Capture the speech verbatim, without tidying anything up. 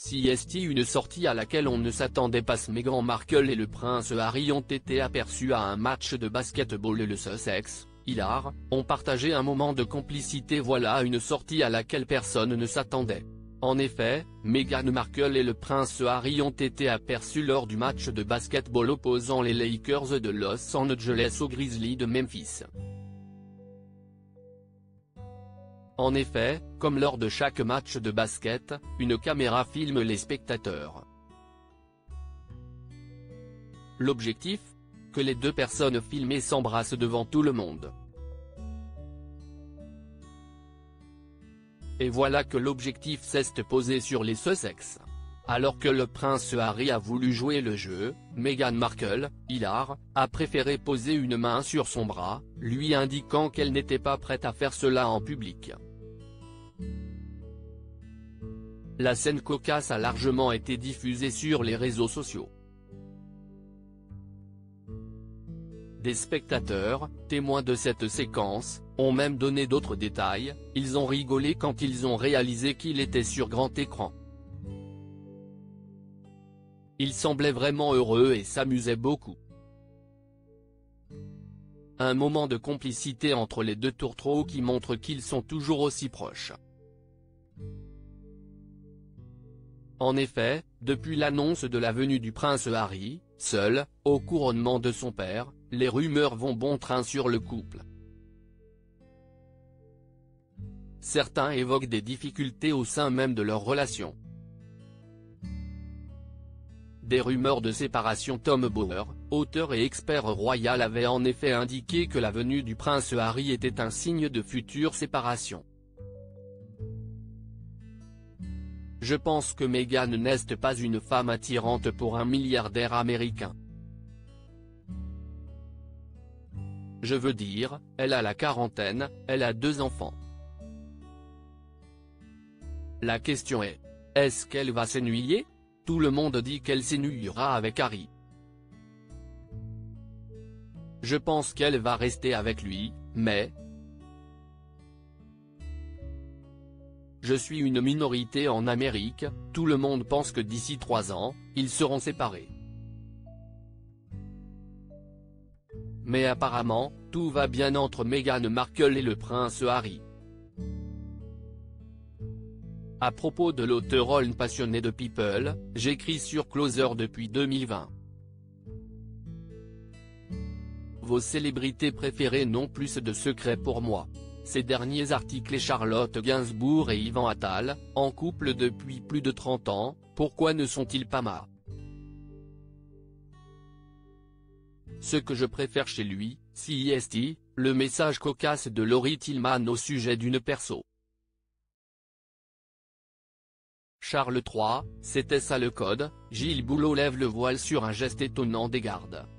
C S T Une sortie à laquelle on ne s'attendait pas. Meghan Markle et le prince Harry ont été aperçus à un match de basket-ball et le Sussex, hilar, ont partagé un moment de complicité. Voilà une sortie à laquelle personne ne s'attendait. En effet, Meghan Markle et le prince Harry ont été aperçus lors du match de basket-ball opposant les Lakers de Los Angeles aux Grizzlies de Memphis. En effet, comme lors de chaque match de basket, une caméra filme les spectateurs. L'objectif ? Que les deux personnes filmées s'embrassent devant tout le monde. Et voilà que l'objectif s'est posé sur les Sussex. Alors que le prince Harry a voulu jouer le jeu, Meghan Markle, hilar, a préféré poser une main sur son bras, lui indiquant qu'elle n'était pas prête à faire cela en public. La scène cocasse a largement été diffusée sur les réseaux sociaux. Des spectateurs, témoins de cette séquence, ont même donné d'autres détails. Ils ont rigolé quand ils ont réalisé qu'il était sur grand écran. Ils semblaient vraiment heureux et s'amusaient beaucoup. Un moment de complicité entre les deux tourtereaux qui montre qu'ils sont toujours aussi proches. En effet, depuis l'annonce de la venue du prince Harry, seul, au couronnement de son père, les rumeurs vont bon train sur le couple. Certains évoquent des difficultés au sein même de leur relation. Des rumeurs de séparation. Tom Bower, auteur et expert royal, avait en effet indiqué que la venue du prince Harry était un signe de future séparation. Je pense que Meghan n'est pas une femme attirante pour un milliardaire américain. Je veux dire, elle a la quarantaine, elle a deux enfants. La question est, est-ce qu'elle va s'ennuyer ? Tout le monde dit qu'elle s'ennuiera avec Harry. Je pense qu'elle va rester avec lui, mais... Je suis une minorité en Amérique, tout le monde pense que d'ici trois ans, ils seront séparés. Mais apparemment, tout va bien entre Meghan Markle et le prince Harry. À propos de l'auteur Oln passionné de People, j'écris sur Closer depuis deux mille vingt. Vos célébrités préférées n'ont plus de secrets pour moi. Ces derniers articles et Charlotte Gainsbourg et Yvan Attal, en couple depuis plus de trente ans, pourquoi ne sont-ils pas mariés? Ce que je préfère chez lui, C S T, le message cocasse de Laurie Tillman au sujet d'une perso. Charles trois, c'était ça le code. Gilles Boulot lève le voile sur un geste étonnant des gardes.